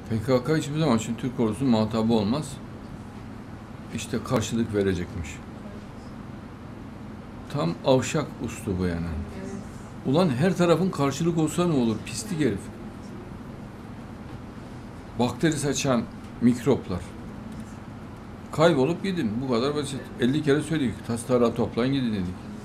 PKK hiçbir zaman için Türk ordusunun muhatabı olmaz. İşte karşılık verecekmiş. Tam avşak uslubu yani. Ulan her tarafın karşılık olsa ne olur? Pislik herif. Bakteri saçan mikroplar. Kaybolup gidin. Bu kadar basit. 50 kere söyledik. Tas tarağı toplayın gidin dedik.